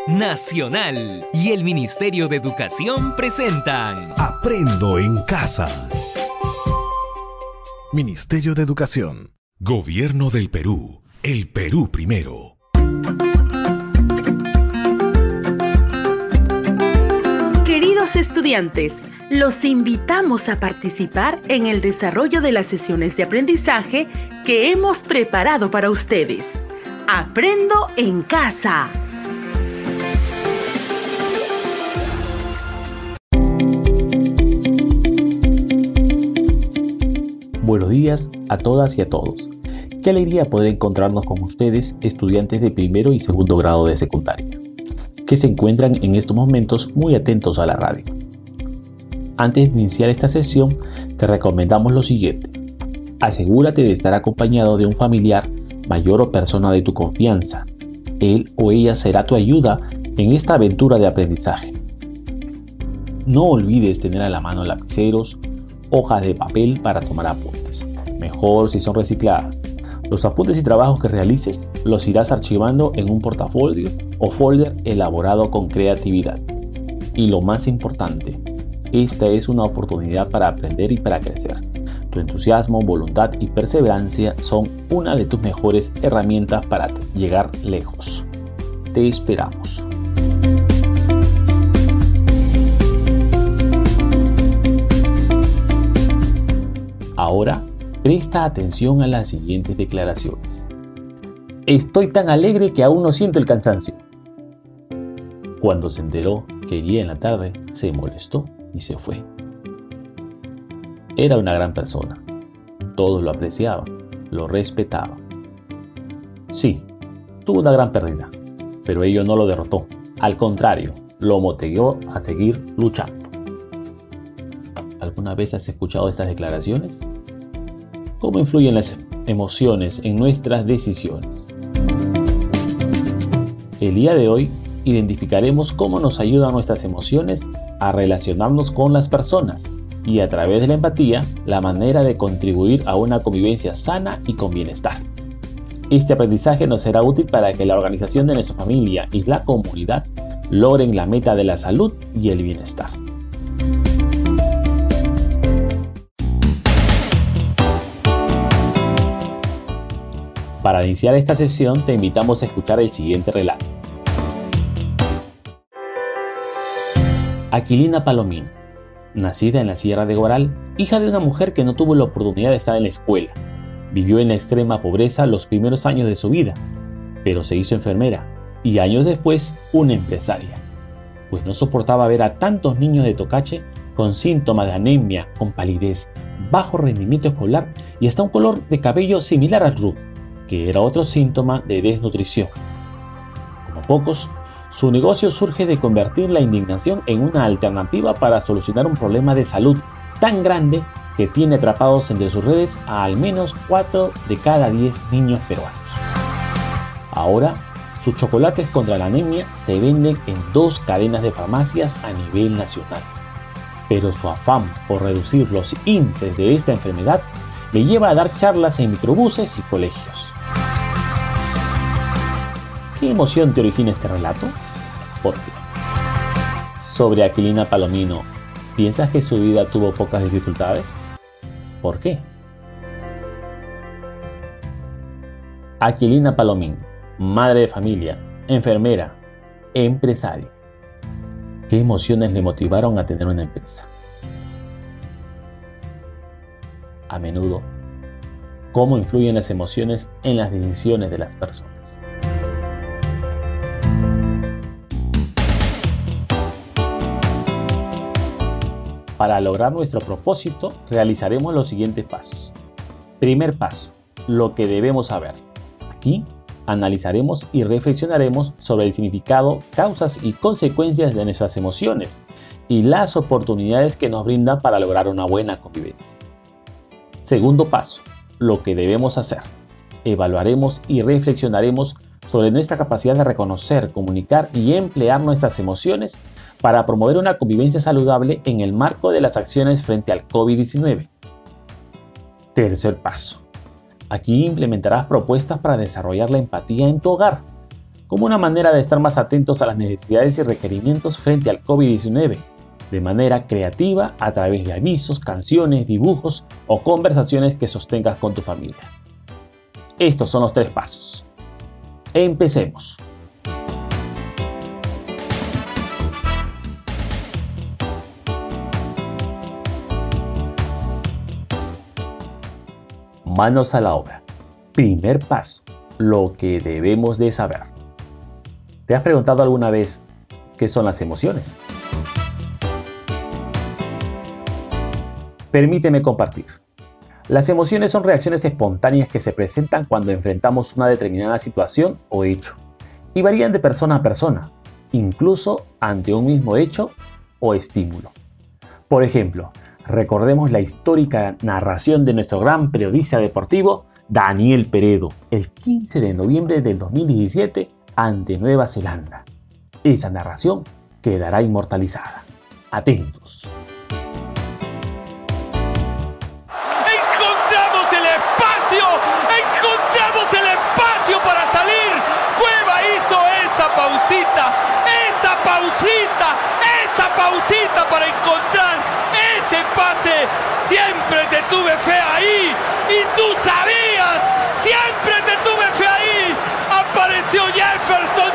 Nacional y el Ministerio de Educación presentan Aprendo en Casa. Ministerio de Educación. Gobierno del Perú. El Perú primero. Queridos estudiantes, los invitamos a participar en el desarrollo de las sesiones de aprendizaje que hemos preparado para ustedes. Aprendo en Casa. Buenos días a todas y a todos. Qué alegría poder encontrarnos con ustedes, estudiantes de primero y segundo grado de secundaria, que se encuentran en estos momentos muy atentos a la radio. Antes de iniciar esta sesión, te recomendamos lo siguiente. Asegúrate de estar acompañado de un familiar, mayor o persona de tu confianza. Él o ella será tu ayuda en esta aventura de aprendizaje. No olvides tener a la mano lapiceros, hojas de papel para tomar apuntes, mejor si son recicladas. Los apuntes y trabajos que realices los irás archivando en un portafolio o folder elaborado con creatividad. Y lo más importante, esta es una oportunidad para aprender y para crecer. Tu entusiasmo, voluntad y perseverancia son una de tus mejores herramientas para llegar lejos. Te esperamos. Ahora, presta atención a las siguientes declaraciones. Estoy tan alegre que aún no siento el cansancio. Cuando se enteró que iría en la tarde, se molestó y se fue. Era una gran persona. Todos lo apreciaban, lo respetaban. Sí, tuvo una gran pérdida, pero ello no lo derrotó. Al contrario, lo motivó a seguir luchando. ¿Alguna vez has escuchado estas declaraciones? ¿Cómo influyen las emociones en nuestras decisiones? El día de hoy identificaremos cómo nos ayudan nuestras emociones a relacionarnos con las personas y a través de la empatía, la manera de contribuir a una convivencia sana y con bienestar. Este aprendizaje nos será útil para que la organización de nuestra familia y la comunidad logren la meta de la salud y el bienestar. Para iniciar esta sesión te invitamos a escuchar el siguiente relato. Aquilina Palomino, nacida en la Sierra de Goral, hija de una mujer que no tuvo la oportunidad de estar en la escuela. Vivió en la extrema pobreza los primeros años de su vida, pero se hizo enfermera y años después una empresaria, pues no soportaba ver a tantos niños de Tocache con síntomas de anemia, con palidez, bajo rendimiento escolar y hasta un color de cabello similar al rubio, que era otro síntoma de desnutrición. Como pocos, su negocio surge de convertir la indignación en una alternativa para solucionar un problema de salud tan grande que tiene atrapados entre sus redes a al menos 4 de cada 10 niños peruanos. Ahora, sus chocolates contra la anemia se venden en 2 cadenas de farmacias a nivel nacional. Pero su afán por reducir los índices de esta enfermedad le lleva a dar charlas en microbuses y colegios. ¿Qué emoción te origina este relato? ¿Por qué? Sobre Aquilina Palomino, ¿piensas que su vida tuvo pocas dificultades? ¿Por qué? Aquilina Palomino, madre de familia, enfermera, empresaria. ¿Qué emociones le motivaron a tener una empresa? A menudo, ¿cómo influyen las emociones en las decisiones de las personas? Para lograr nuestro propósito, realizaremos los siguientes pasos. Primer paso, lo que debemos saber. Aquí analizaremos y reflexionaremos sobre el significado, causas y consecuencias de nuestras emociones y las oportunidades que nos brindan para lograr una buena convivencia. Segundo paso, lo que debemos hacer. Evaluaremos y reflexionaremos sobre nuestra capacidad de reconocer, comunicar y emplear nuestras emociones para promover una convivencia saludable en el marco de las acciones frente al COVID-19. Tercer paso. Aquí implementarás propuestas para desarrollar la empatía en tu hogar. como una manera de estar más atentos a las necesidades y requerimientos frente al COVID-19, de manera creativa a través de avisos, canciones, dibujos o conversaciones que sostengas con tu familia. Estos son los 3 pasos. Empecemos. Manos a la obra. Primer paso, lo que debemos de saber. ¿Te has preguntado alguna vez qué son las emociones? Permíteme compartir. Las emociones son reacciones espontáneas que se presentan cuando enfrentamos una determinada situación o hecho, y varían de persona a persona, incluso ante un mismo hecho o estímulo. Por ejemplo, recordemos la histórica narración de nuestro gran periodista deportivo Daniel Peredo, el 15 de noviembre del 2017 ante Nueva Zelanda. Esa narración quedará inmortalizada. Atentos. ¡Encontramos el espacio para salir! Cueva hizo esa pausita para encontrar ese pase. Siempre te tuve fe ahí y tú sabías, siempre te tuve fe ahí. Apareció Jefferson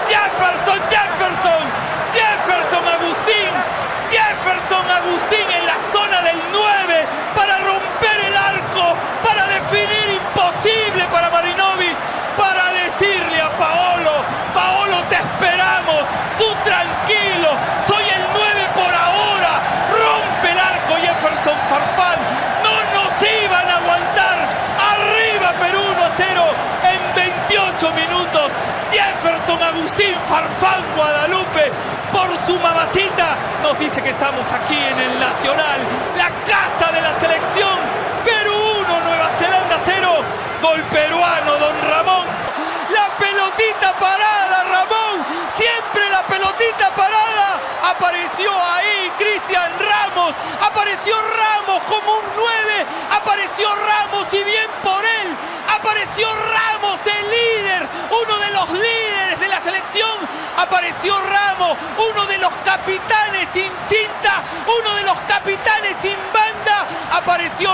Agustín en la zona del 9 para romper el arco, para definir imposible para Marinovic, para decirle a Paolo, te esperamos, tú tranquilo, soy el 9 por ahora, rompe el arco Jefferson Farfán, no nos iban a aguantar, arriba Perú 1-0 en 28 minutos, Jefferson Agustín Farfán Guadalupe, por su mamacita, nos dice que estamos aquí en el Nacional, la casa de la selección, Perú 1, Nueva Zelanda 0, gol peruano, don Ramón, la pelotita parada, Ramón, siempre la pelotita parada, apareció ahí Cristian Ramos, apareció Ramos como un 9, apareció Ramos y bien por él, apareció Ramos, el líder, uno de los líderes de la selección, apareció Ramos, uno de los capitanes sin cinta, uno de los capitanes sin banda, apareció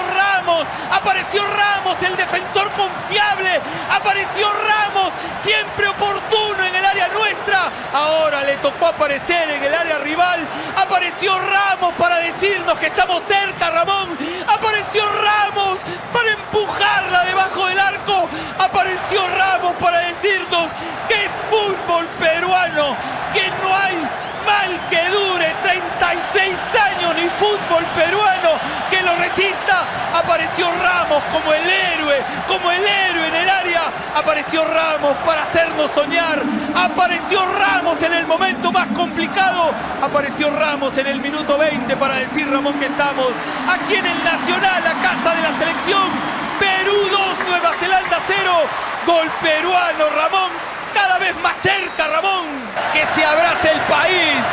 Ramos, el defensor confiable, apareció Ramos, siempre oportuno en el área nuestra, ahora le tocó aparecer en el área rival, apareció Ramos para decirnos que estamos cerca, Ramón, apareció Ramos para empujarla debajo del arco, apareció Ramos para decirnos que es fútbol peruano, que no hay mal que dure 36 años ni fútbol peruano que lo resista. Apareció Ramos como el héroe en el área, apareció Ramos para hacernos soñar, apareció Ramos en el momento más complicado, apareció Ramos en el minuto 20 para decir, Ramón, que estamos aquí en el Nacional, la casa de la selección, Perú 2, Nueva Zelanda 0, gol peruano, Ramón, cada vez más cerca, Ramón, que se abrace el país.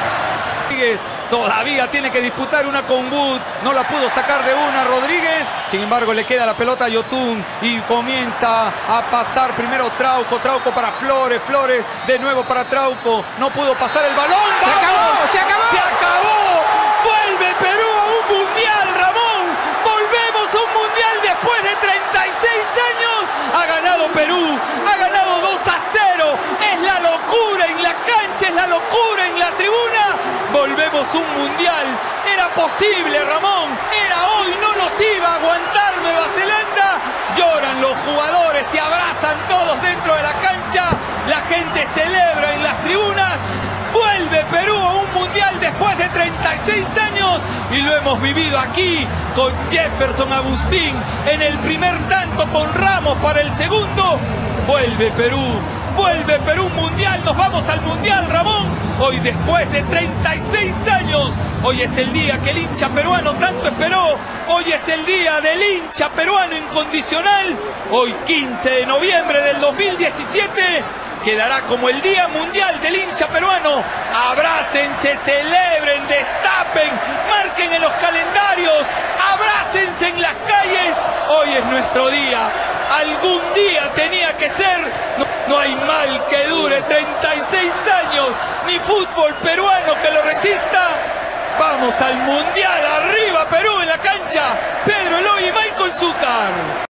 Todavía tiene que disputar una con Wood, no la pudo sacar de una Rodríguez, sin embargo le queda la pelota a Yotun y comienza a pasar primero Trauco para Flores, de nuevo para Trauco, no pudo pasar el balón. ¡Se acabó! Vuelve Perú a un mundial, Ramón, volvemos a un mundial después de 36 años, ha ganado Perú, ha ganado 2-0, es la locura en la cancha, es la locura en la tribuna, volvemos a un mundial, era posible, Ramón, era hoy, no nos iba a aguantar Nueva Zelanda, lloran los jugadores, se abrazan todos dentro de la cancha, la gente celebra en las tribunas, vuelve Perú a un mundial después de 36 años y lo hemos vivido aquí con Jefferson Agustín en el primer tanto, con Ramos para el segundo, vuelve Perú un mundial, nos vamos al mundial, Ramón, hoy después de 36 años, hoy es el día que el hincha peruano tanto esperó, hoy es el día del hincha peruano incondicional, hoy 15 de noviembre del 2017, quedará como el Día Mundial del Hincha Peruano. Abrácense, celebren, destapen, marquen en los calendarios, abrácense en las calles Hoy es nuestro día. Algún día tenía que ser. No hay mal que dure 36 años, ni fútbol peruano que lo resista. Vamos al Mundial, arriba Perú en la cancha. Pedro Eloy y Michael Zúcar.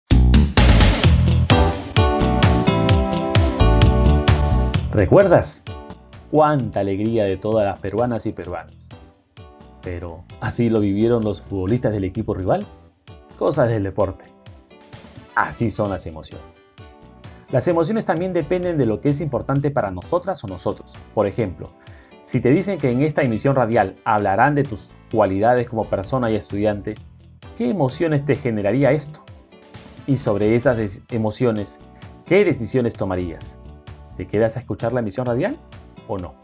¿Recuerdas? Cuánta alegría de todas las peruanas y peruanos. Pero, ¿así lo vivieron los futbolistas del equipo rival? Cosas del deporte. Así son las emociones. Las emociones también dependen de lo que es importante para nosotras o nosotros. Por ejemplo, si te dicen que en esta emisión radial hablarán de tus cualidades como persona y estudiante, ¿qué emociones te generaría esto? Y sobre esas emociones, ¿qué decisiones tomarías? ¿Te quedas a escuchar la emisión radial o no?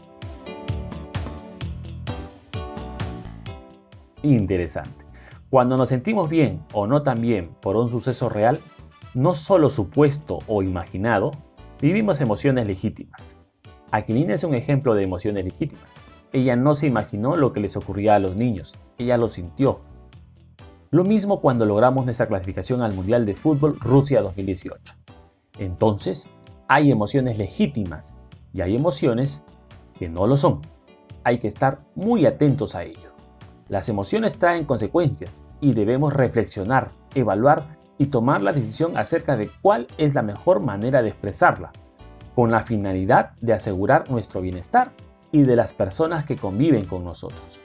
Interesante. Cuando nos sentimos bien o no tan bien por un suceso real, no solo supuesto o imaginado, vivimos emociones legítimas. Aquilina es un ejemplo de emociones legítimas. Ella no se imaginó lo que les ocurría a los niños, ella lo sintió. Lo mismo cuando logramos nuestra clasificación al Mundial de Fútbol Rusia 2018. Entonces, hay emociones legítimas y hay emociones que no lo son. Hay que estar muy atentos a ello. Las emociones traen consecuencias y debemos reflexionar, evaluar y tomar la decisión acerca de cuál es la mejor manera de expresarla, con la finalidad de asegurar nuestro bienestar y de las personas que conviven con nosotros.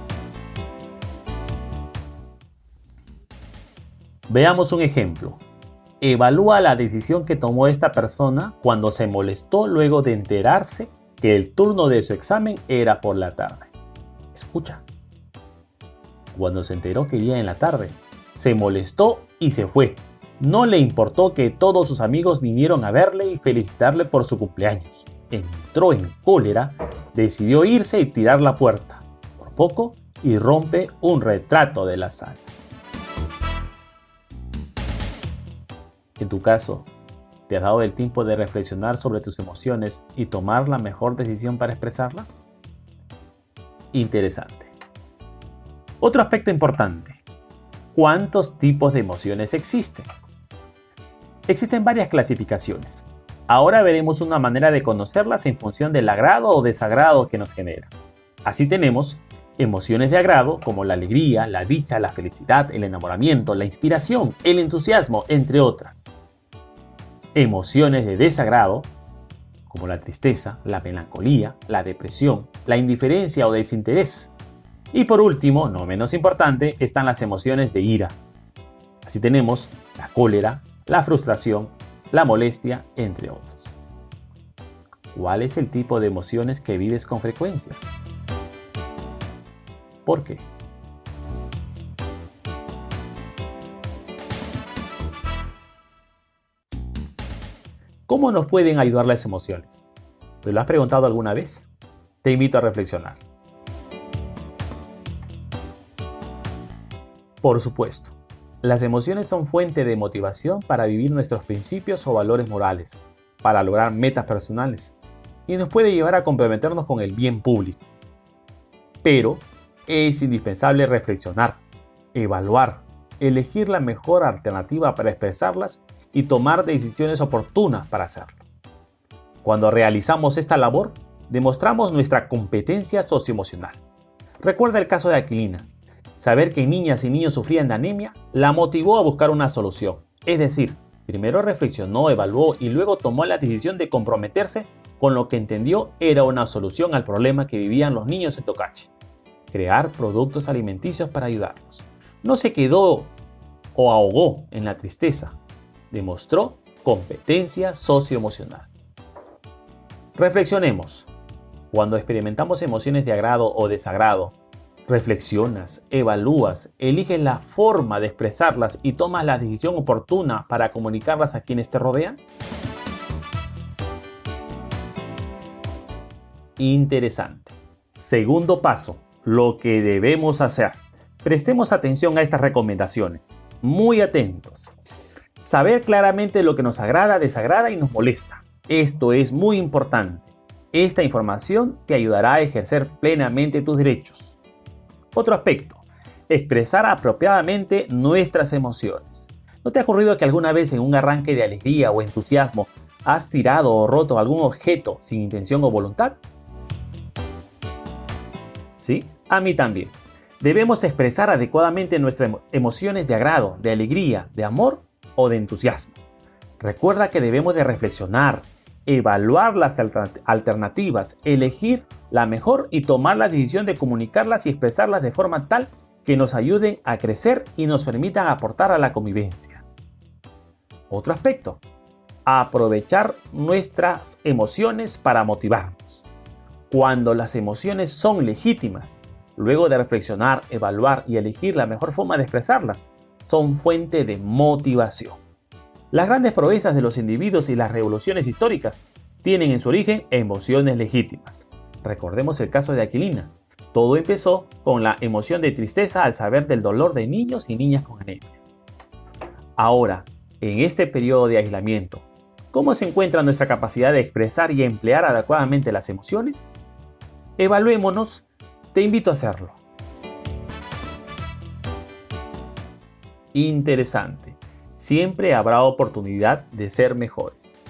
Veamos un ejemplo. Evalúa la decisión que tomó esta persona cuando se molestó luego de enterarse que el turno de su examen era por la tarde. Escucha. Cuando se enteró que iría en la tarde, se molestó y se fue. No le importó que todos sus amigos vinieron a verle y felicitarle por su cumpleaños. Entró en cólera, decidió irse y tirar la puerta. Por poco y rompe un retrato de la sala. En tu caso, ¿te has dado el tiempo de reflexionar sobre tus emociones y tomar la mejor decisión para expresarlas? Interesante. Otro aspecto importante. ¿Cuántos tipos de emociones existen? Existen varias clasificaciones. Ahora veremos una manera de conocerlas en función del agrado o desagrado que nos genera. Así tenemos emociones de agrado como la alegría, la dicha, la felicidad, el enamoramiento, la inspiración, el entusiasmo, entre otras. Emociones de desagrado como la tristeza, la melancolía, la depresión, la indiferencia o desinterés. Y por último, no menos importante, están las emociones de ira. Así tenemos la cólera, la frustración, la molestia, entre otros. ¿Cuál es el tipo de emociones que vives con frecuencia? ¿Por qué? ¿Cómo nos pueden ayudar las emociones? ¿Te lo has preguntado alguna vez? Te invito a reflexionar. Por supuesto, las emociones son fuente de motivación para vivir nuestros principios o valores morales, para lograr metas personales, y nos puede llevar a comprometernos con el bien público. Pero es indispensable reflexionar, evaluar, elegir la mejor alternativa para expresarlas y tomar decisiones oportunas para hacerlo. Cuando realizamos esta labor, demostramos nuestra competencia socioemocional. Recuerda el caso de Aquilina. Saber que niñas y niños sufrían de anemia la motivó a buscar una solución. Es decir, primero reflexionó, evaluó y luego tomó la decisión de comprometerse con lo que entendió era una solución al problema que vivían los niños en Tocache: crear productos alimenticios para ayudarlos. No se quedó o ahogó en la tristeza, demostró competencia socioemocional. Reflexionemos. Cuando experimentamos emociones de agrado o desagrado, reflexionas, evalúas, eliges la forma de expresarlas y tomas la decisión oportuna para comunicarlas a quienes te rodean. Interesante. Segundo paso, lo que debemos hacer. Prestemos atención a estas recomendaciones. Muy atentos. Saber claramente lo que nos agrada, desagrada y nos molesta. Esto es muy importante. Esta información te ayudará a ejercer plenamente tus derechos. Otro aspecto, expresar apropiadamente nuestras emociones. ¿No te ha ocurrido que alguna vez en un arranque de alegría o entusiasmo has tirado o roto algún objeto sin intención o voluntad? ¿Sí? A mí también. Debemos expresar adecuadamente nuestras emociones de agrado, de alegría, de amor o de entusiasmo. Recuerda que debemos de reflexionar, evaluar las alternativas, elegir la mejor y tomar la decisión de comunicarlas y expresarlas de forma tal que nos ayuden a crecer y nos permitan aportar a la convivencia. Otro aspecto, aprovechar nuestras emociones para motivarnos. Cuando las emociones son legítimas, luego de reflexionar, evaluar y elegir la mejor forma de expresarlas, son fuente de motivación. Las grandes proezas de los individuos y las revoluciones históricas tienen en su origen emociones legítimas. Recordemos el caso de Aquilina. Todo empezó con la emoción de tristeza al saber del dolor de niños y niñas con anemia. Ahora, en este periodo de aislamiento, ¿cómo se encuentra nuestra capacidad de expresar y emplear adecuadamente las emociones? Evaluémonos, te invito a hacerlo. Interesante. Siempre habrá oportunidad de ser mejores.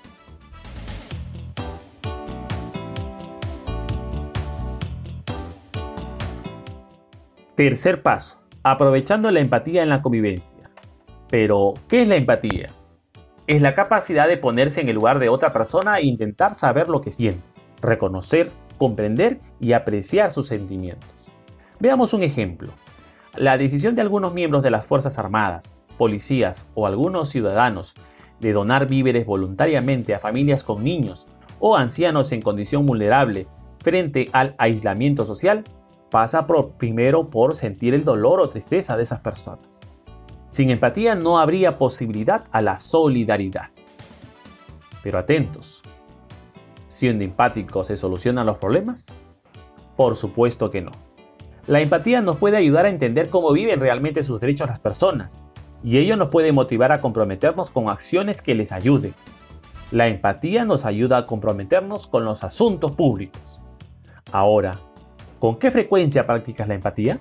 Tercer paso, aprovechando la empatía en la convivencia. Pero, ¿qué es la empatía? Es la capacidad de ponerse en el lugar de otra persona e intentar saber lo que siente, reconocer, comprender y apreciar sus sentimientos. Veamos un ejemplo. La decisión de algunos miembros de las Fuerzas Armadas, policías o algunos ciudadanos de donar víveres voluntariamente a familias con niños o ancianos en condición vulnerable frente al aislamiento social pasa primero por sentir el dolor o tristeza de esas personas. Sin empatía no habría posibilidad a la solidaridad. Pero atentos, ¿siendo empáticos se solucionan los problemas? Por supuesto que no. La empatía nos puede ayudar a entender cómo viven realmente sus derechos las personas, y ello nos puede motivar a comprometernos con acciones que les ayuden. La empatía nos ayuda a comprometernos con los asuntos públicos. Ahora, ¿con qué frecuencia practicas la empatía?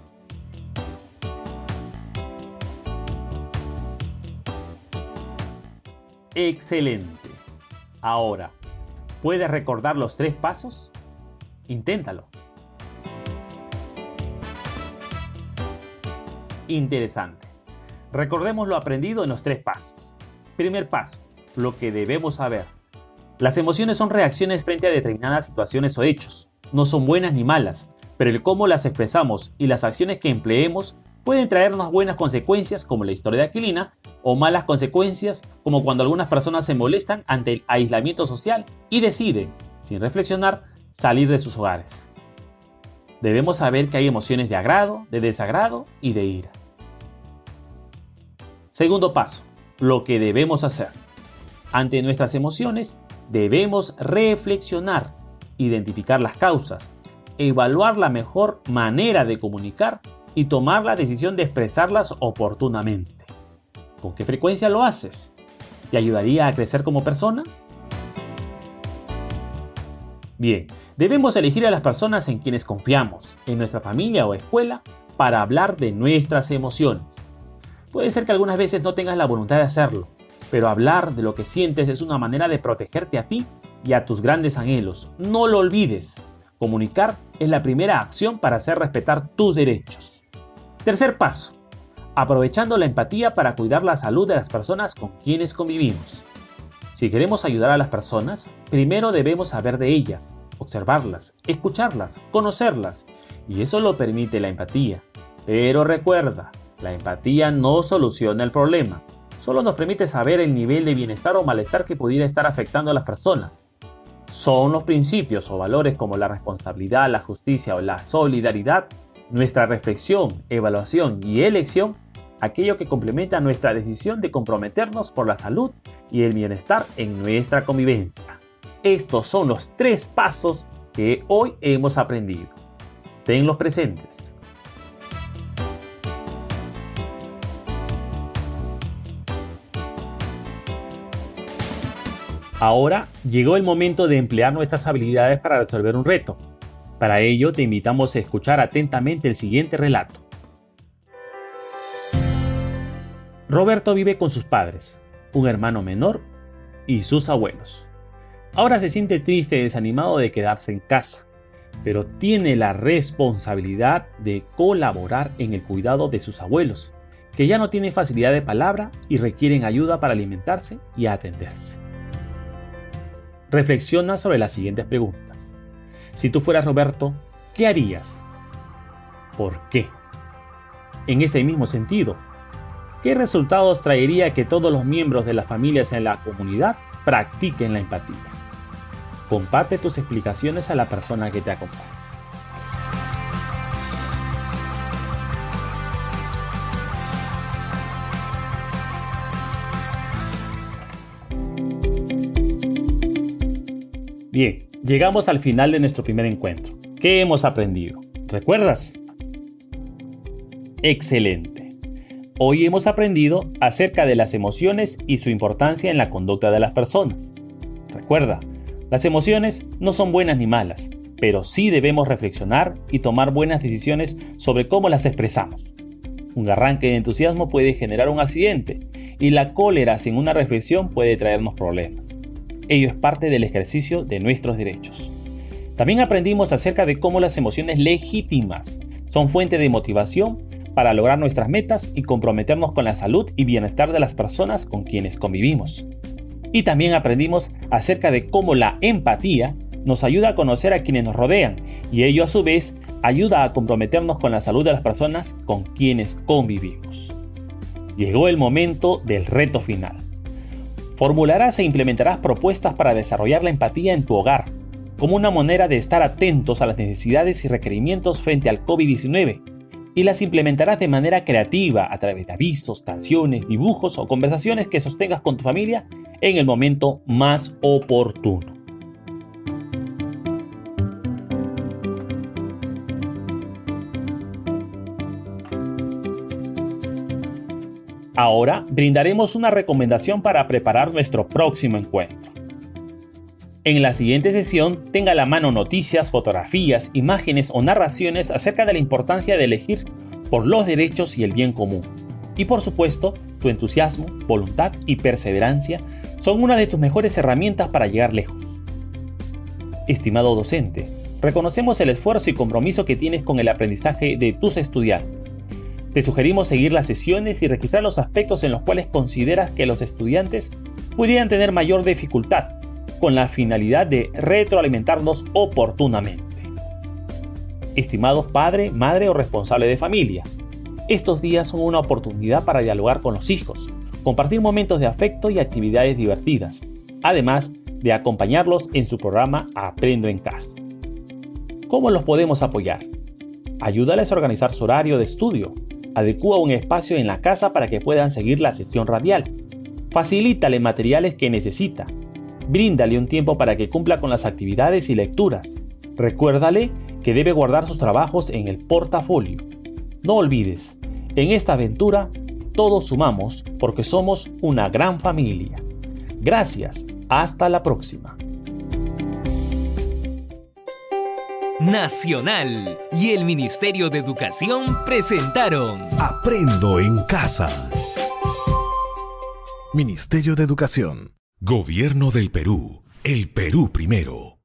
Excelente. Ahora, ¿puedes recordar los 3 pasos? Inténtalo. Interesante. Recordemos lo aprendido en los 3 pasos. Primer paso, lo que debemos saber. Las emociones son reacciones frente a determinadas situaciones o hechos. No son buenas ni malas, pero el cómo las expresamos y las acciones que empleemos pueden traernos buenas consecuencias como la historia de Aquilina o malas consecuencias como cuando algunas personas se molestan ante el aislamiento social y deciden, sin reflexionar, salir de sus hogares. Debemos saber que hay emociones de agrado, de desagrado y de ira. Segundo paso, lo que debemos hacer. Ante nuestras emociones, debemos reflexionar, identificar las causas, evaluar la mejor manera de comunicar y tomar la decisión de expresarlas oportunamente. ¿Con qué frecuencia lo haces? ¿Te ayudaría a crecer como persona? Bien, debemos elegir a las personas en quienes confiamos, en nuestra familia o escuela, para hablar de nuestras emociones. Puede ser que algunas veces no tengas la voluntad de hacerlo, pero hablar de lo que sientes es una manera de protegerte a ti y a tus grandes anhelos. No lo olvides. Comunicar es la primera acción para hacer respetar tus derechos. Tercer paso, aprovechando la empatía para cuidar la salud de las personas con quienes convivimos. Si queremos ayudar a las personas, primero debemos saber de ellas, observarlas, escucharlas, conocerlas, y eso lo permite la empatía. Pero recuerda, la empatía no soluciona el problema, solo nos permite saber el nivel de bienestar o malestar que pudiera estar afectando a las personas. Son los principios o valores como la responsabilidad, la justicia o la solidaridad, nuestra reflexión, evaluación y elección, aquello que complementa nuestra decisión de comprometernos por la salud y el bienestar en nuestra convivencia. Estos son los 3 pasos que hoy hemos aprendido. Tenlos presentes. Ahora llegó el momento de emplear nuestras habilidades para resolver un reto. Para ello te invitamos a escuchar atentamente el siguiente relato. Roberto vive con sus padres, un hermano menor y sus abuelos. Ahora se siente triste y desanimado de quedarse en casa, pero tiene la responsabilidad de colaborar en el cuidado de sus abuelos, que ya no tienen facilidad de palabra y requieren ayuda para alimentarse y atenderse. Reflexiona sobre las siguientes preguntas. Si tú fueras Roberto, ¿qué harías? ¿Por qué? En ese mismo sentido, ¿qué resultados traería que todos los miembros de las familias en la comunidad practiquen la empatía? Comparte tus explicaciones a la persona que te acompaña. Bien, llegamos al final de nuestro primer encuentro. ¿Qué hemos aprendido? ¿Recuerdas? Excelente. Hoy hemos aprendido acerca de las emociones y su importancia en la conducta de las personas. Recuerda, las emociones no son buenas ni malas, pero sí debemos reflexionar y tomar buenas decisiones sobre cómo las expresamos. Un arranque de entusiasmo puede generar un accidente y la cólera sin una reflexión puede traernos problemas. Ello es parte del ejercicio de nuestros derechos. También aprendimos acerca de cómo las emociones legítimas son fuente de motivación para lograr nuestras metas y comprometernos con la salud y bienestar de las personas con quienes convivimos. Y también aprendimos acerca de cómo la empatía nos ayuda a conocer a quienes nos rodean y ello a su vez ayuda a comprometernos con la salud de las personas con quienes convivimos. Llegó el momento del reto final. Formularás e implementarás propuestas para desarrollar la empatía en tu hogar, como una manera de estar atentos a las necesidades y requerimientos frente al COVID-19, y las implementarás de manera creativa a través de avisos, canciones, dibujos o conversaciones que sostengas con tu familia en el momento más oportuno. Ahora brindaremos una recomendación para preparar nuestro próximo encuentro. En la siguiente sesión tenga a la mano noticias, fotografías, imágenes o narraciones acerca de la importancia de elegir por los derechos y el bien común. Y por supuesto, tu entusiasmo, voluntad y perseverancia son una de tus mejores herramientas para llegar lejos. Estimado docente, reconocemos el esfuerzo y compromiso que tienes con el aprendizaje de tus estudiantes. Te sugerimos seguir las sesiones y registrar los aspectos en los cuales consideras que los estudiantes pudieran tener mayor dificultad, con la finalidad de retroalimentarlos oportunamente. Estimados padre, madre o responsable de familia, estos días son una oportunidad para dialogar con los hijos, compartir momentos de afecto y actividades divertidas, además de acompañarlos en su programa Aprendo en Casa. ¿Cómo los podemos apoyar? Ayúdales a organizar su horario de estudio. Adecúa un espacio en la casa para que puedan seguir la sesión radial. Facilítale materiales que necesita. Bríndale un tiempo para que cumpla con las actividades y lecturas. Recuérdale que debe guardar sus trabajos en el portafolio. No olvides, en esta aventura todos sumamos porque somos una gran familia. Gracias, hasta la próxima. Nacional y el Ministerio de Educación presentaron Aprendo en Casa. Ministerio de Educación. Gobierno del Perú. El Perú primero.